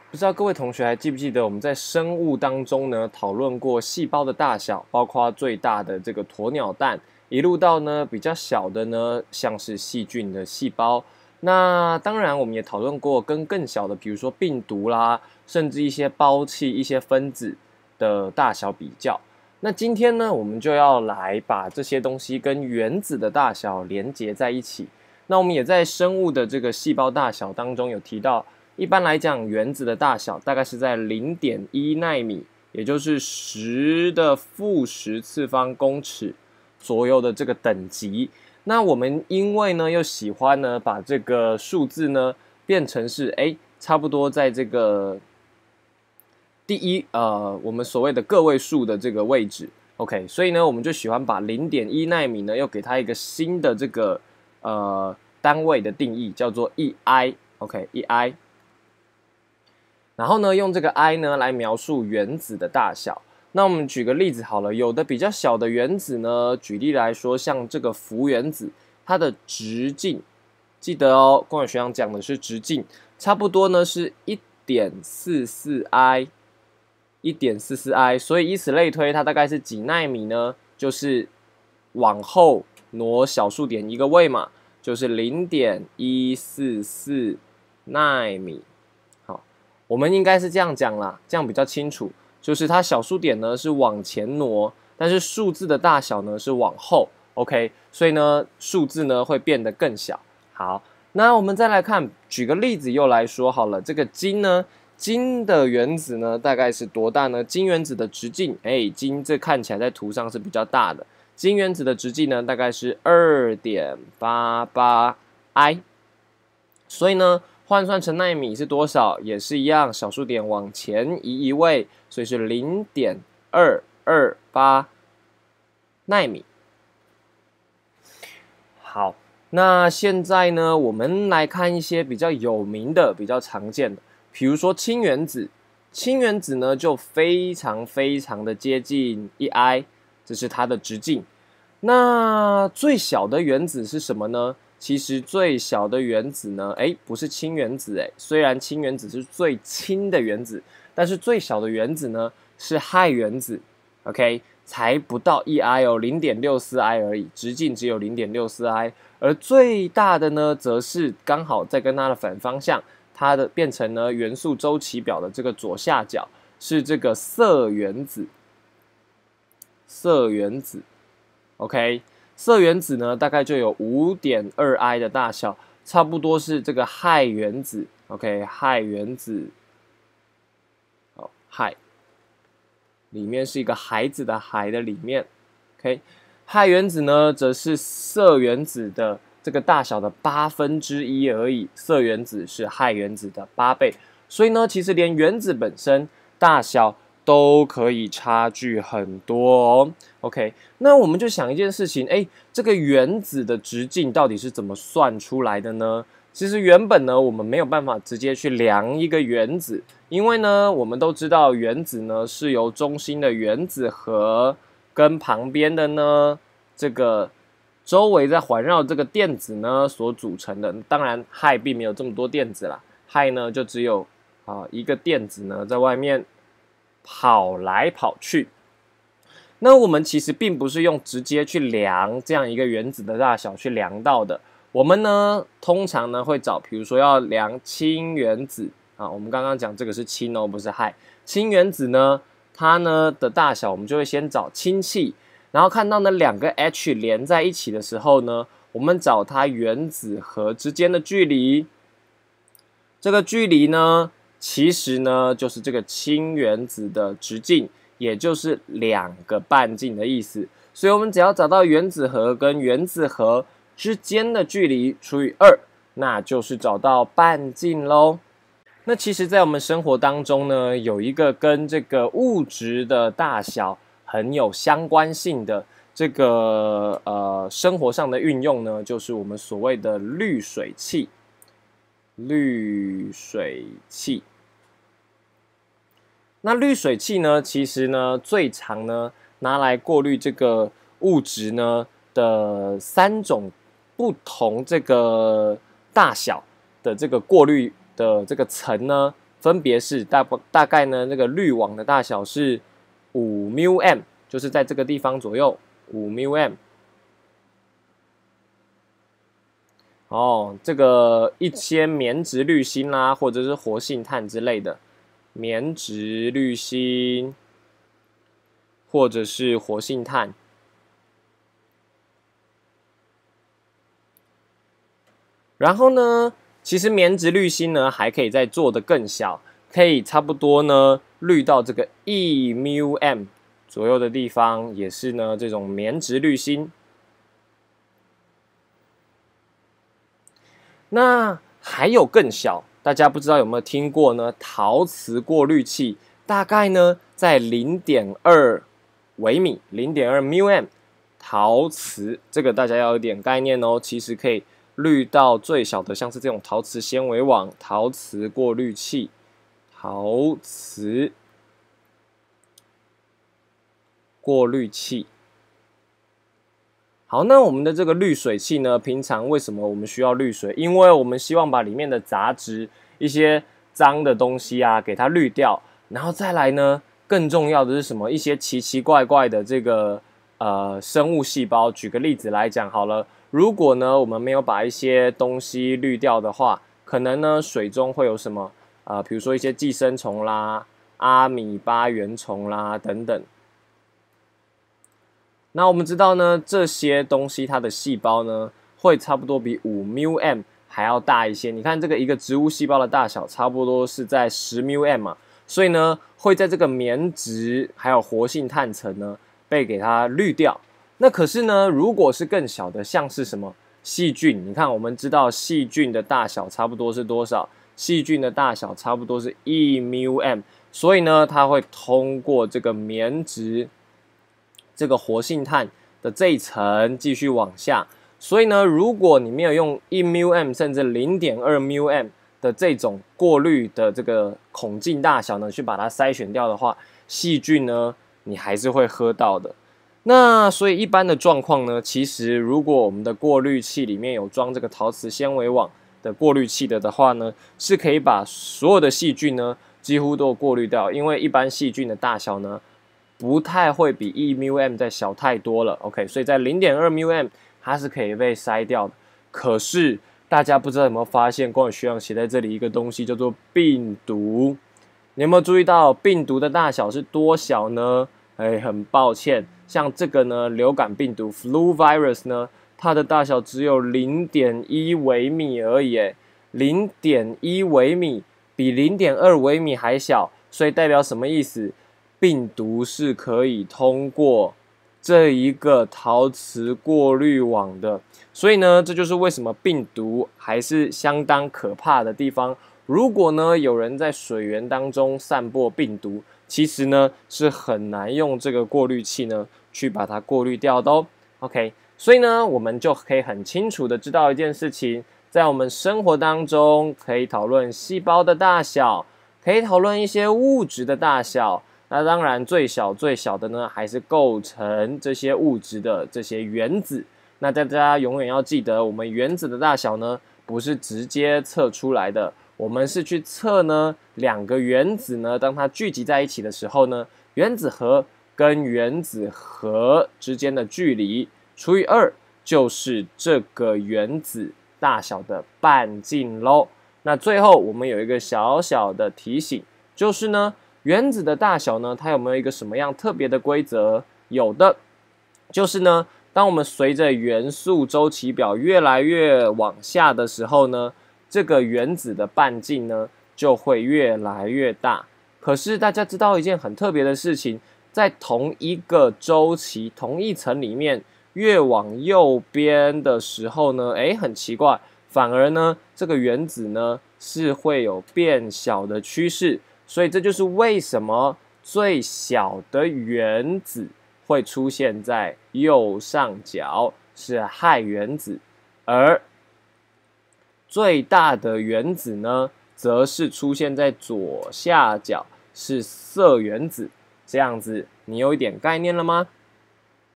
不知道各位同学还记不记得我们在生物当中呢讨论过细胞的大小，包括最大的这个鸵鸟蛋，一路到呢比较小的呢像是细菌的细胞。那当然我们也讨论过跟更小的，比如说病毒啦，甚至一些胞器、一些分子的大小比较。那今天呢，我们就要来把这些东西跟原子的大小连接在一起。那我们也在生物的这个细胞大小当中有提到。一般来讲，原子的大小大概是在0.1纳米，也就是10⁻⁻⁻⁻⁻⁻⁻⁻左右的这个等级。那我们因为呢又喜欢呢把这个数字呢变成是差不多在这个我们所谓的个位数的这个位置 ，OK， 所以呢我们就喜欢把0.1纳米呢又给它一个新的这个单位的定义，叫做1I，OK，1I。然后呢，用这个 I 呢来描述原子的大小。那我们举个例子好了，有的比较小的原子呢，举例来说，像这个氟原子，它的直径，记得哦，光远学长讲的是直径，差不多呢是1.44I，所以以此类推，它大概是几纳米呢？就是往后挪小数点一个位嘛，就是0.144纳米。我们应该是这样讲啦，这样比较清楚。就是它小数点呢是往前挪，但是数字的大小呢是往后 ，OK， 所以呢数字呢会变得更小。好，那我们再来看，举个例子又来说好了，这个金呢，金的原子呢大概是多大呢？金原子的直径，金这看起来在图上是比较大的，金原子的直径呢大概是2.88I， 所以呢。换算成纳米是多少？也是一样，小数点往前移一位，所以是0.228纳米。好，那现在呢，我们来看一些比较有名的、比较常见的，比如说氢原子。氢原子呢，就非常的接近1I， 这是它的直径。那最小的原子是什么呢？其实最小的原子呢，不是氢原子，虽然氢原子是最轻的原子，但是最小的原子呢是氦原子 ，OK， 才不到1I 哦，0.64I 而已，直径只有0.64I， 而最大的呢，则是刚好在跟它的反方向，它的变成呢元素周期表的这个左下角是这个铯原子，OK。铯原子呢，大概就有5.2I 的大小，差不多是这个氦原子 ，OK， 氦原子，氦里面是一个孩子的孩的里面 ，OK， 氦原子呢，则是铯原子的这个大小的1/8而已，铯原子是氦原子的8倍，所以呢，其实连原子本身大小都可以差距很多哦。OK， 那我们就想一件事情，这个原子的直径到底是怎么算出来的呢？其实原本呢，我们没有办法直接去量一个原子，因为呢，我们都知道原子呢是由中心的原子核跟旁边的呢这个周围在环绕这个电子呢所组成的。当然，氦并没有这么多电子啦，氦呢就只有一个电子呢在外面跑来跑去。那我们其实并不是用直接去量这样一个原子的大小去量到的，我们呢通常呢会找，比如说要量氢原子我们刚刚讲这个是氢哦，不是氦。氢原子呢，它呢的大小，我们就会先找氢气，然后看到呢2个 H 连在一起的时候呢，我们找它原子核之间的距离。这个距离呢，其实呢就是这个氢原子的直径。也就是2个半径的意思，所以我们只要找到原子核跟原子核之间的距离除以2，那就是找到半径咯。那其实在我们生活当中呢，有一个跟这个物质的大小很有相关性的这个生活上的运用呢，就是我们所谓的滤水器。那滤水器呢，其实呢最常呢拿来过滤这个物质呢的3种不同这个大小的这个过滤的这个层呢， 分别是大概呢，这个滤网的大小是5μm，就是在这个地方左右5μm。哦，这个一些棉质滤芯啦，或者是活性炭之类的，棉质滤芯或者是活性炭。然后呢，其实棉质滤芯呢还可以再做得更小，可以差不多呢滤到这个1μm左右的地方，也是呢这种棉质滤芯。那还有更小，大家不知道有没有听过呢？陶瓷过滤器大概呢在0.2微米，0.2μm。陶瓷这个大家要有点概念哦，其实可以滤到最小的，像是这种陶瓷纤维网、陶瓷过滤器、陶瓷过滤器。好，那我们的这个滤水器呢，平常为什么我们需要滤水？因为我们希望把里面的杂质、一些脏的东西啊，给它滤掉。然后再来呢，更重要的是什么？一些奇奇怪怪的这个生物细胞。举个例子来讲好了，如果呢我们没有把一些东西滤掉的话，可能呢水中会有什么比如说一些寄生虫啦、阿米巴原虫啦等等。那我们知道呢，这些东西它的细胞呢，会差不多比5μm还要大一些。你看这个一个植物细胞的大小，差不多是在10μm嘛，所以呢，会在这个棉质还有活性炭层呢，被给它滤掉。那可是呢，如果是更小的，像是什么细菌，你看我们知道细菌的大小差不多是多少？细菌的大小差不多是1μm，所以呢，它会通过这个棉质。这个活性炭的这一层继续往下，所以呢，如果你没有用1μm甚至0.2μm的这种过滤的这个孔径大小呢，去把它筛选掉的话，细菌呢，你还是会喝到的。那所以一般的状况呢，其实如果我们的过滤器里面有装这个陶瓷纤维网的过滤器的话呢，是可以把所有的细菌呢几乎都过滤掉，因为一般细菌的大小呢。不太会比1μm再小太多了 ，OK， 所以在0.2μm它是可以被筛掉的。可是大家不知道有没有发现，光宇学长写在这里一个东西叫做病毒，你有没有注意到病毒的大小是多小呢？很抱歉，像这个呢，流感病毒 flu virus 呢，它的大小只有0.1微米而已，0.1微米比0.2微米还小，所以代表什么意思？病毒是可以通过这一个陶瓷过滤网的，所以呢，这就是为什么病毒还是相当可怕的地方。如果呢有人在水源当中散播病毒，其实呢是很难用这个过滤器呢去把它过滤掉的哦。OK， 所以呢我们就可以很清楚的知道一件事情，在我们生活当中可以讨论细胞的大小，可以讨论一些物质的大小。那当然，最小的呢，还是构成这些物质的这些原子。那大家永远要记得，我们原子的大小呢，不是直接测出来的，我们是去测呢两个原子呢，当它聚集在一起的时候呢，原子核跟原子核之间的距离除以2，就是这个原子大小的半径咯。那最后我们有一个小小的提醒，就是呢。原子的大小呢，它有没有一个什么样特别的规则？有的，就是呢，当我们随着元素周期表越来越往下的时候呢，这个原子的半径呢就会越来越大。可是大家知道一件很特别的事情，在同一个周期、同一层里面，越往右边的时候呢，很奇怪，反而呢，这个原子呢是会有变小的趋势。所以这就是为什么最小的原子会出现在右上角，是氦原子，而最大的原子呢，则是出现在左下角，是铯原子。这样子，你有一点概念了吗？